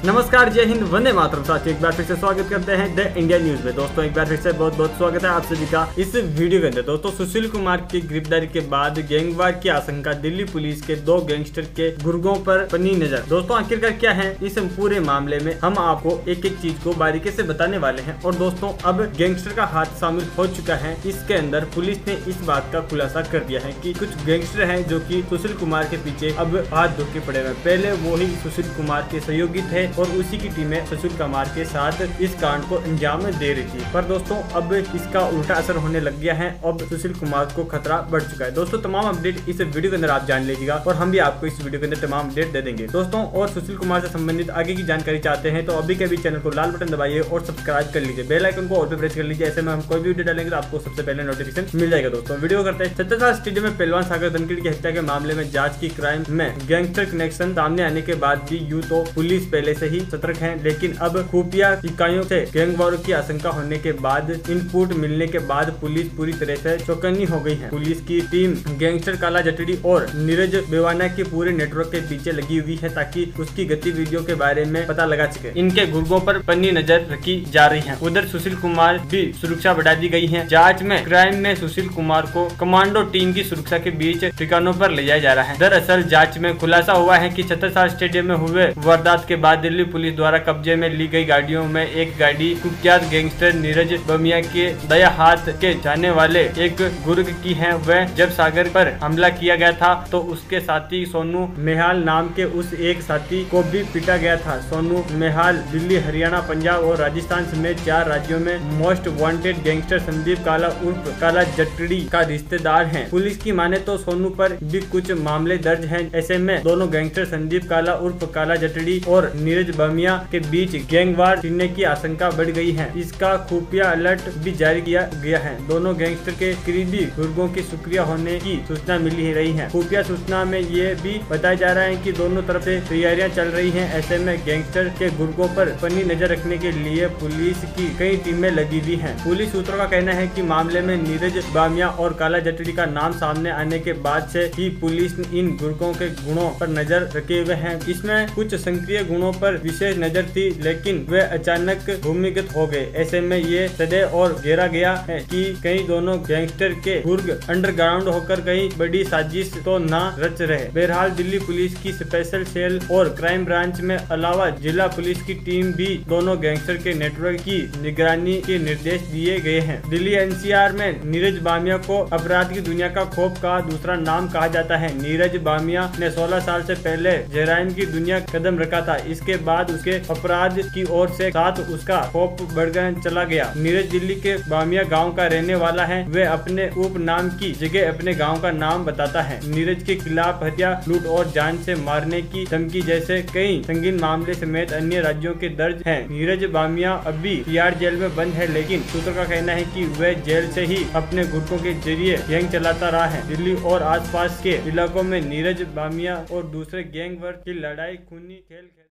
नमस्कार, जय हिंद, वंदे मातरम। साथियों, एक बार फिर से स्वागत करते हैं द इंडिया न्यूज में। दोस्तों, एक बार फिर से बहुत बहुत स्वागत है आप सभी का इस वीडियो के अंदर। दोस्तों, सुशील कुमार की गिरफ्तारी के बाद गैंगवार की आशंका, दिल्ली पुलिस के 2 गैंगस्टर के गुर्गों पर बनी नजर। दोस्तों, आखिरकार क्या है इस पूरे मामले में, हम आपको एक एक चीज को बारीकी से बताने वाले हैं। और दोस्तों, अब गैंगस्टर का हाथ शामिल हो चुका है इसके अंदर। पुलिस ने इस बात का खुलासा कर दिया है कि कुछ गैंगस्टर हैं जो कि सुशील कुमार के पीछे अब हाथ धो के पड़े हुए। पहले वो ही सुशील कुमार के सहयोगी थे और उसी की टीमें सुशील कुमार के साथ इस कांड को अंजाम दे रही थी। पर दोस्तों, अब इसका उल्टा असर होने लग गया है। अब सुशील कुमार को खतरा बढ़ चुका है। दोस्तों, तमाम अपडेट इस वीडियो के अंदर आप जान लीजिएगा और हम भी आपको इस वीडियो के अंदर तमाम अपडेट दे देंगे। दोस्तों, और सुशील कुमार से संबंधित आगे की जानकारी चाहते हैं तो अभी के अभी चैनल को लाल बटन दबाइए और सब्सक्राइब कर लीजिए। बेल आइकन को ऑल पे प्रेस कर लीजिए। ऐसे में हम कोई भी वीडियो डालेंगे तो आपको सबसे पहले नोटिफिकेशन मिल जाएगा। दोस्तों, वीडियो करते हैं। छत्रसाल स्टेडियम में पहलवान सागर धनखड़ की हत्या के मामले में जांच की क्राइम में गैंगस्टर कनेक्शन सामने आने के बाद भी यूं तो पुलिस पहले से ही सतर्क है, लेकिन अब खुफिया इकाइयों से गैंगवारों की आशंका होने के बाद, इनपुट मिलने के बाद पुलिस पूरी तरह से चौकन्नी हो गई है। पुलिस की टीम गैंगस्टर काला जटड़ी और नीरज बेवाना के पूरे नेटवर्क के पीछे लगी हुई है ताकि उसकी गतिविधियों के बारे में पता लगा सके। इनके गुर्गों पर पन्नी नजर रखी जा रही है। उधर सुशील कुमार भी सुरक्षा बढ़ा दी गई है। जांच में क्राइम में सुशील कुमार को कमांडो टीम की सुरक्षा के बीच ठिकानों पर ले जाया जा रहा है। दरअसल जांच में खुलासा हुआ है कि छत्रसाल स्टेडियम में हुए वारदात के बाद दिल्ली पुलिस द्वारा कब्जे में ली गई गाड़ियों में एक गाड़ी कुख्यात गैंगस्टर नीरज बमिया के दया हाथ के जाने वाले एक गुर्ग की है। वह जब सागर पर हमला किया गया था तो उसके साथी सोनू मेहाल नाम के उस एक साथी को भी पीटा गया था। सोनू मेहाल दिल्ली, हरियाणा, पंजाब और राजस्थान समेत 4 राज्यों में मोस्ट वांटेड गैंगस्टर संदीप काला उर्फ काला जटड़ी का रिश्तेदार है। पुलिस की माने तो सोनू पर भी कुछ मामले दर्ज हैं। ऐसे में दोनों गैंगस्टर संदीप काला उर्फ काला जटड़ी और नीरज बमिया के बीच गैंगवार छिड़ने की आशंका बढ़ गई है। इसका खुफिया अलर्ट भी जारी किया गया है। दोनों गैंगस्टर के करीबी गुर्गों की सक्रिय होने की सूचना मिली रही है। खुफिया सूचना में ये भी बताया जा रहा है कि दोनों तरफ से तैयारियां चल रही हैं। ऐसे में गैंगस्टर के गुर्गों पर पन्नी नजर रखने के लिए पुलिस की कई टीमें लगी हुई हैं। पुलिस सूत्रों का कहना है कि मामले में नीरज बामिया और काला जटड़ी का नाम सामने आने के बाद से ही पुलिस इन गुर्गों के गुणों पर नजर रखे हुए है। इसमें कुछ सक्रिय गुणों पर विशेष नजर थी, लेकिन वे अचानक भूमिगत हो गए। ऐसे में ये सदैव और घेरा गया है कि कहीं दोनों गैंगस्टर के गुर्ग अंडरग्राउंड होकर कहीं बड़ी साजिश तो ना रच रहे। बहरहाल दिल्ली पुलिस की स्पेशल सेल और क्राइम ब्रांच में अलावा जिला पुलिस की टीम भी दोनों गैंगस्टर के नेटवर्क की निगरानी के निर्देश दिए गए हैं। दिल्ली एनसीआर में नीरज बामिया को अपराध की दुनिया का खौफ का दूसरा नाम कहा जाता है। नीरज बामिया ने 16 साल से पहले जराइम की दुनिया कदम रखा था। इसके बाद उसके अपराध की ओर से साथ उसका खौफ बढ़कर चला गया। नीरज दिल्ली के बामिया गांव का रहने वाला है। वह अपने उपनाम की जगह अपने गांव का नाम बताता है। नीरज के खिलाफ हत्या, लूट और जान से मारने की धमकी जैसे कई संगीन मामले समेत अन्य राज्यों के दर्ज हैं। नीरज बामिया अभी तिहाड़ जेल में बंद है, लेकिन सूत्रों का कहना है कि वह जेल से ही अपने गुर्गों के जरिए गैंग चलाता रहा है। दिल्ली और आसपास के इलाकों में नीरज बामिया और दूसरे गैंग वर्ग की लड़ाई खूनी खेल